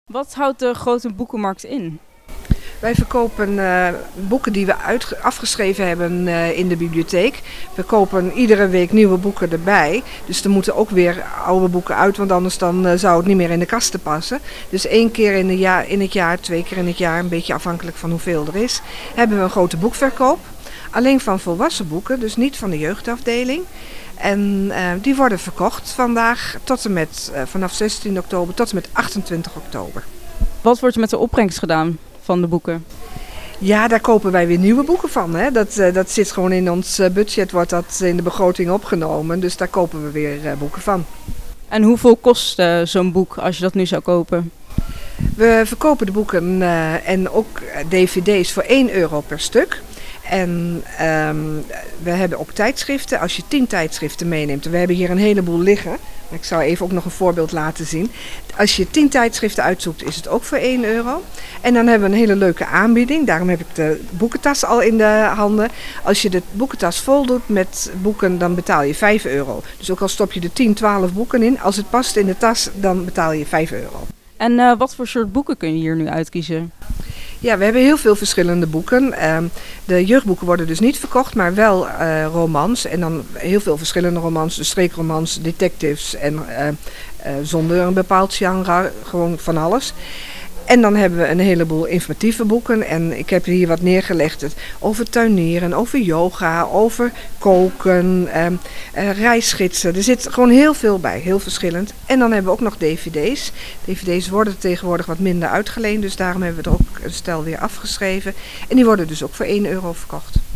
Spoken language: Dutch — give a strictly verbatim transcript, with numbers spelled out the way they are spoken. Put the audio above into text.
Wat houdt de grote boekenmarkt in? Wij verkopen uh, boeken die we uit, afgeschreven hebben uh, in de bibliotheek. We kopen iedere week nieuwe boeken erbij. Dus er moeten ook weer oude boeken uit, want anders dan, uh, zou het niet meer in de kasten passen. Dus één keer in, de jaar, in het jaar, twee keer in het jaar, een beetje afhankelijk van hoeveel er is, hebben we een grote boekverkoop. Alleen van volwassen boeken, dus niet van de jeugdafdeling. En uh, die worden verkocht vandaag tot en met, uh, vanaf zestien oktober tot en met achtentwintig oktober. Wat wordt er met de opbrengst gedaan van de boeken? Ja, daar kopen wij weer nieuwe boeken van. Hè. Dat, uh, dat zit gewoon in ons budget, wordt dat in de begroting opgenomen. Dus daar kopen we weer uh, boeken van. En hoeveel kost uh, zo'n boek als je dat nu zou kopen? We verkopen de boeken uh, en ook D V D's voor één euro per stuk. En um, we hebben ook tijdschriften. Als je tien tijdschriften meeneemt, we hebben hier een heleboel liggen. Ik zal even ook nog een voorbeeld laten zien. Als je tien tijdschriften uitzoekt, is het ook voor één euro. En dan hebben we een hele leuke aanbieding. Daarom heb ik de boekentas al in de handen. Als je de boekentas vol doet met boeken, dan betaal je vijf euro. Dus ook al stop je er tien, twaalf boeken in, als het past in de tas, dan betaal je vijf euro. En uh, wat voor soort boeken kun je hier nu uitkiezen? Ja, we hebben heel veel verschillende boeken. Uh, de jeugdboeken worden dus niet verkocht, maar wel uh, romans. En dan heel veel verschillende romans, dus streekromans, detectives en uh, uh, zonder een bepaald genre, gewoon van alles. En dan hebben we een heleboel informatieve boeken. En ik heb hier wat neergelegd over tuinieren, over yoga, over koken, uh, uh, reisgidsen. Er zit gewoon heel veel bij, heel verschillend. En dan hebben we ook nog D V D's. D V D's worden tegenwoordig wat minder uitgeleend, dus daarom hebben we er ook een stel weer afgeschreven. En die worden dus ook voor één euro verkocht.